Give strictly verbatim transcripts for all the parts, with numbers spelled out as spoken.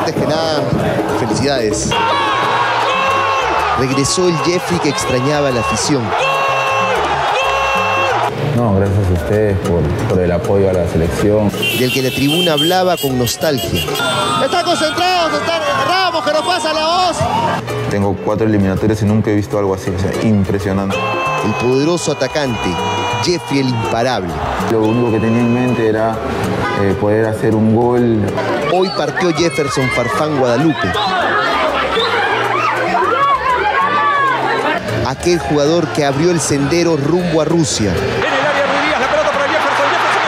Antes que nada, felicidades. Regresó el Jeffrey que extrañaba la afición. No, gracias a ustedes por, por el apoyo a la selección. Del que la tribuna hablaba con nostalgia. ¡Están concentrados! ¡Están Ramos, que nos pasa la voz! Tengo cuatro eliminatorias y nunca he visto algo así, o sea, impresionante. El poderoso atacante, Jeffrey el imparable. Lo único que tenía en mente era eh, poder hacer un gol. Hoy partió Jefferson Farfán Guadalupe. Aquel jugador que abrió el sendero rumbo a Rusia. En el área Ruiz Díaz, la pelota para Jefferson. Jefferson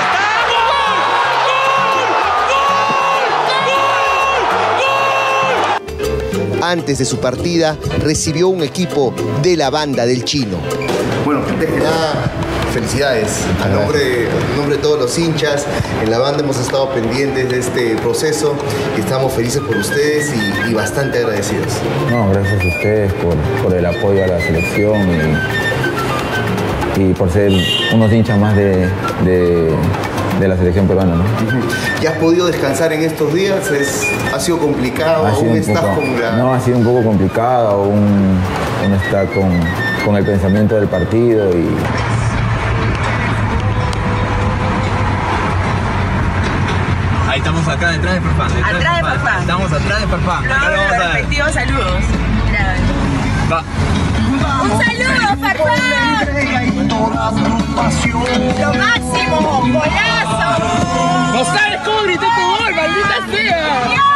está. ¡Gol! ¡Gol! ¡Gol! ¡Gol! Antes de su partida, recibió un equipo de la banda del Chino. Bueno, antes que nada, felicidades. A nombre, a nombre de todos los hinchas, en la banda hemos estado pendientes de este proceso y estamos felices por ustedes y, y bastante agradecidos. No, gracias a ustedes por, por el apoyo a la selección y, y por ser unos hinchas más de, de, de la selección peruana, ¿no? ¿Ya has podido descansar en estos días? ¿Es, ¿Ha sido complicado? Ha sido ¿Aún un estás poco, con la...? No, ha sido un poco complicado, aún uno está con, con el pensamiento del partido y... Ahí estamos acá detrás de Farfán. Detrás Atrás de Farfán. Estamos atrás de Farfán. No, Acá lo vamos a ver. respectivos saludos. Mira. Va. ¡Un saludo, Farfán! ¡Lo máximo! ¡Golazo! ¡No sabes cómo gritó tu gol, maldita sea!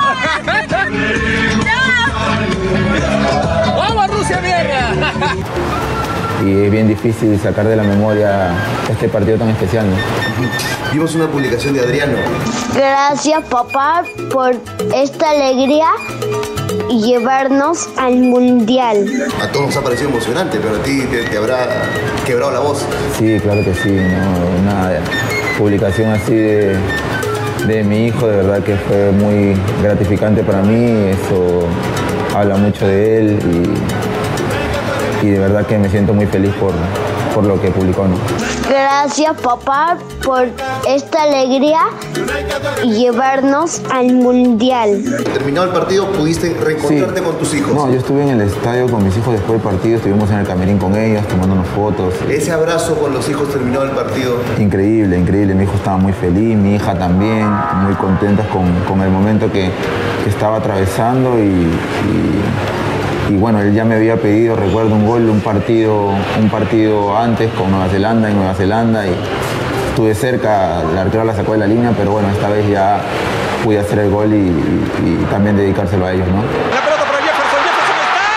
¡No! ¡Vamos a Rusia, mierda! Y es bien difícil sacar de la memoria este partido tan especial, ¿no? Vimos una publicación de Adriano. Gracias, papá, por esta alegría y llevarnos al mundial. A todos nos ha parecido emocionante, pero a ti te, te habrá quebrado la voz. Sí, claro que sí, no, una publicación así de, de mi hijo, de verdad que fue muy gratificante para mí, eso habla mucho de él y, y de verdad que me siento muy feliz por, por lo que publicó, ¿no? Gracias, papá, por esta alegría y llevarnos al mundial. Terminado el partido, pudiste reencontrarte Sí. con tus hijos. No, yo estuve en el estadio con mis hijos después del partido, estuvimos en el camerín con ellos, tomándonos fotos. Ese abrazo con los hijos terminado el partido. Increíble, increíble. Mi hijo estaba muy feliz, mi hija también, muy contentas con, con el momento que, que estaba atravesando y, y, y bueno, él ya me había pedido, recuerdo, un gol, un partido, un partido antes con Nueva Zelanda, en Nueva Zelanda y estuve cerca, el arquero la sacó de la línea, pero bueno, esta vez ya pude hacer el gol y, y, y también dedicárselo a ellos, ¿no? La pelota para Jefferson. Jefferson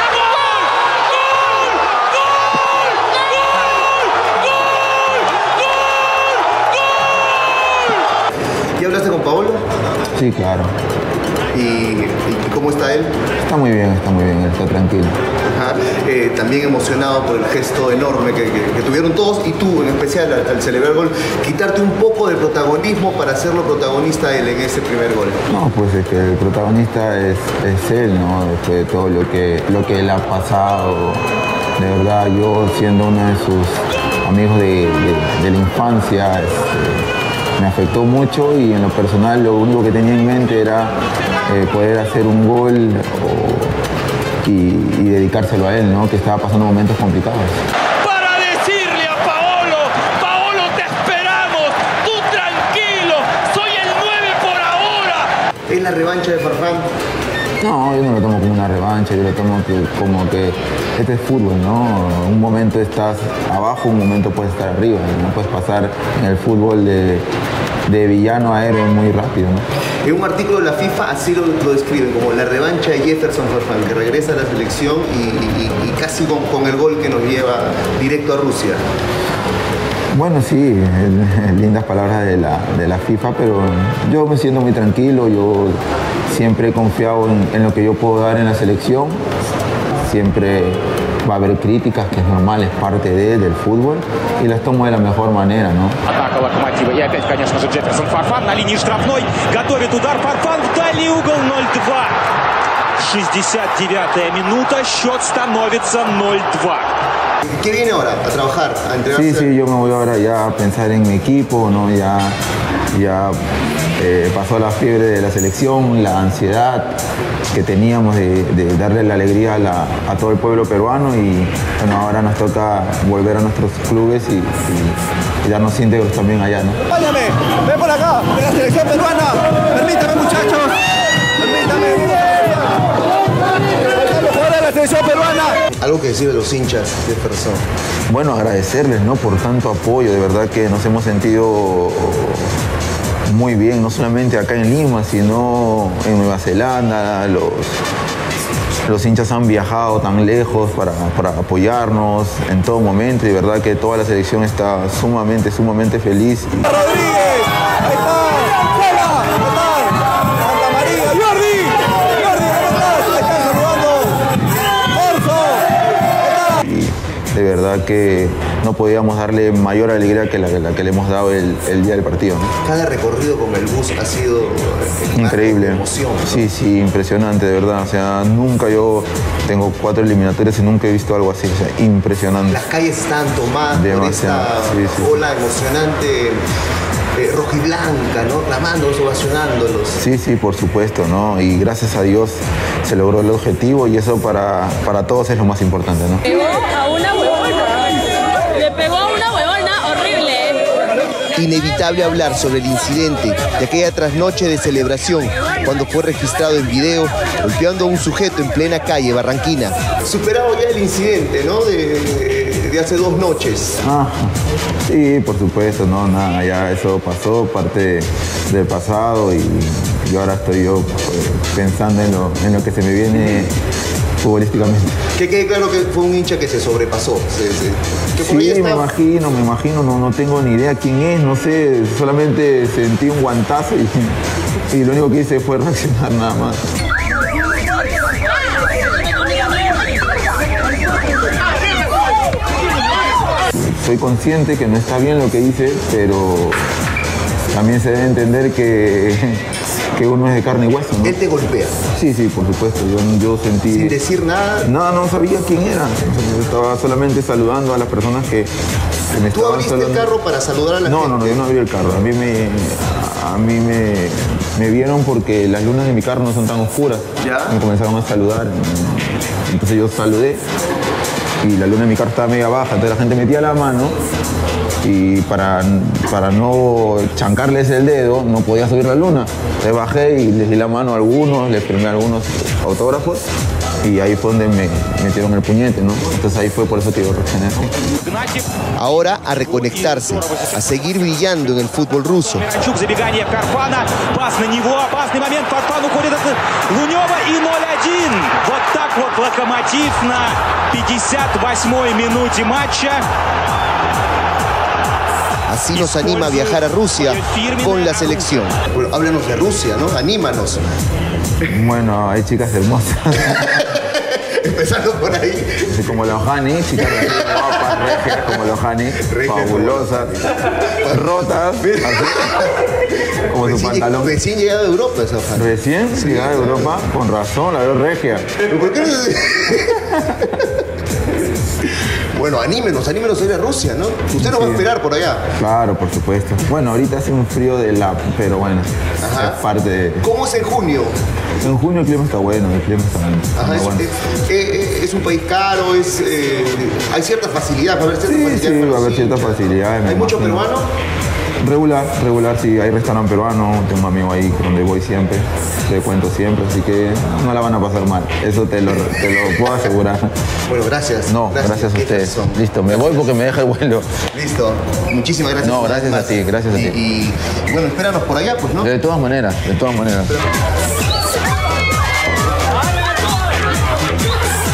está. ¡Gol! ¡Gol! ¡Gol! ¡Gol! ¡Gol! ¿Ya hablaste con Paolo? Sí, claro. ¿Y, y cómo está él? Está muy bien, está muy bien, él está tranquilo. Ajá. Eh, también emocionado por el gesto enorme que, que, que tuvieron todos y tú en especial al, al celebrar el gol, quitarte un poco de protagonismo para hacerlo protagonista él en ese primer gol. No, pues es que el protagonista es, es él, ¿no? Después de todo lo que, lo que él ha pasado. De verdad, yo siendo uno de sus amigos de, de, de la infancia, este, me afectó mucho y en lo personal lo único que tenía en mente era eh, poder hacer un gol o, y, y dedicárselo a él, ¿no? Que estaba pasando momentos complicados. Para decirle a Paolo, Paolo, te esperamos, tú tranquilo, soy el nueve por ahora. ¿Es la revancha de Farfán? No, yo no lo tomo como una revancha, yo lo tomo que, como que este es fútbol, ¿no? Un momento estás abajo, un momento puedes estar arriba, no puedes pasar en el fútbol de, de villano a héroe muy rápido, ¿no? En un artículo de la FIFA así lo, lo describen como la revancha de Jefferson Farfán, que regresa a la selección y, y, y casi con, con el gol que nos lleva directo a Rusia. Bueno, sí, lindas palabras de la, de la FIFA, pero yo me siento muy tranquilo, yo siempre he confiado en, en lo que yo puedo dar en la selección, siempre va a haber críticas, que es normal, es parte de, del fútbol, y las tomo de la mejor manera, ¿no? Атака Локомотива. И опять, конечно же, Джефферсон Фарфан на линии штрафной. Готовит удар Фарфан в дальний угол. ноль-два. шестьдесят девятая минута. Счет становится ноль-два. ¿Qué viene ahora? ¿A trabajar? ¿A entregarse? Sí, sí, yo me voy ahora ya a pensar en mi equipo, ¿no? Ya ya eh, pasó la fiebre de la selección, la ansiedad que teníamos de, de darle la alegría a, la, a todo el pueblo peruano y bueno, ahora nos toca volver a nuestros clubes y, y, y darnos íntegros también allá, ¿no? Váyame, ven por acá, de la selección peruana, permítame muchachos, permítame, de la selección peruana. Algo que decir de los hinchas de persona. Bueno, agradecerles, ¿no?, por tanto apoyo, de verdad que nos hemos sentido muy bien, no solamente acá en Lima, sino en Nueva Zelanda. Los, los hinchas han viajado tan lejos para, para apoyarnos en todo momento y de verdad que toda la selección está sumamente, sumamente feliz. Rodríguez, ahí está, Sala, ahí está, Santa María, Jordi, Jordi, ¿cómo estás? Ahí están saludando, Orso, ahí está. Y de verdad que no podíamos darle mayor alegría que la, la que le hemos dado el, el día del partido, ¿no? Cada recorrido con el bus ha sido increíble. Emoción, ¿no? Sí, sí, impresionante, de verdad. O sea, nunca yo tengo cuatro eliminatorias y nunca he visto algo así. O sea, impresionante. Las calles están tomadas demasiado, por esta sí, sí. ola emocionante eh, rojiblanca, ¿no? Clamándolos, ovacionándolos. Sí, sí, por supuesto, ¿no? Y gracias a Dios se logró el objetivo y eso para, para todos es lo más importante, ¿no? Pegó a una huevona. Le pegó a una huevona horrible. Inevitable hablar sobre el incidente de aquella trasnoche de celebración cuando fue registrado en video golpeando a un sujeto en plena calle Barranquina. Superado ya el incidente, ¿no? De, de hace dos noches. Ah, sí, por supuesto, no, nada, ya eso pasó, parte del pasado y yo ahora estoy yo pues, pensando en lo, en lo que se me viene futbolísticamente. Que quede claro que fue un hincha que se sobrepasó. Se, se, que por sí, ahí me imagino, me imagino, no, no tengo ni idea quién es, no sé, solamente sentí un guantazo y, y lo único que hice fue reaccionar nada más. Soy consciente que no está bien lo que hice, pero también se debe entender que, que uno es de carne y hueso, ¿no? Él te golpea. Sí, sí, por supuesto. Yo, yo sentí... Sin decir nada. No, no sabía quién era. Yo estaba solamente saludando a las personas que, que me ¿Tú estaban abriste saludando. el carro para saludar a la no, gente? No, no, yo no abrí el carro. A mí me, a mí me, me vieron porque las lunas de mi carro no son tan oscuras. ¿Ya? Me comenzaron a saludar. Entonces yo saludé y la luna de mi carro estaba media baja. Entonces la gente metía la mano y para, para no chancarles el dedo no podía subir la luna. Entonces bajé y les di la mano a algunos, les firmé algunos autógrafos y ahí fue donde me metieron el puñete, ¿no? Entonces ahí fue por eso que yo reaccioné así. Ahora a reconectarse, a seguir brillando en el fútbol ruso. Забегание Карпана, пас на него, опасный момент, Фарфан уходит от Лунева и ноль один. Вот так вот Локомотив на пятьдесят восьмой минуте матча. Así nos anima a viajar a Rusia con la selección. Bueno, háblanos de Rusia, ¿no? Anímanos. Bueno, hay chicas hermosas. Empezando por ahí. Así como los Hani, chicas guapas, regias como los Hani, fabulosas, rotas, así, como su Recién, pantalón. recién llegado de Europa esa Ojani. Recién llegada de Europa, con razón, la veo regia. ¿Por qué no se... Bueno, anímenos, anímenos a ir a Rusia, ¿no? Usted nos va a esperar por allá. Claro, por supuesto. Bueno, ahorita hace un frío de la... pero bueno, Ajá. es parte de... ¿Cómo es en junio? En junio el clima está bueno, el clima está Ajá, es, bueno. es, es, es un país caro, es, eh, hay cierta facilidad, va a haber cierta Sí, facilidad. sí, para va a haber los ciertas hinchas. facilidades. ¿Hay mucho peruano? Regular, regular, sí, hay restaurante peruano, tengo un amigo ahí donde voy siempre, te cuento siempre, así que no la van a pasar mal, eso te lo, te lo puedo asegurar. Bueno, gracias. No, gracias, a Qué ustedes. razón. Listo, me voy porque me deja el vuelo. Listo, muchísimas gracias. No, gracias a ti, gracias a y, ti. Y bueno, espéranos por allá, pues, ¿no? De todas maneras, de todas maneras.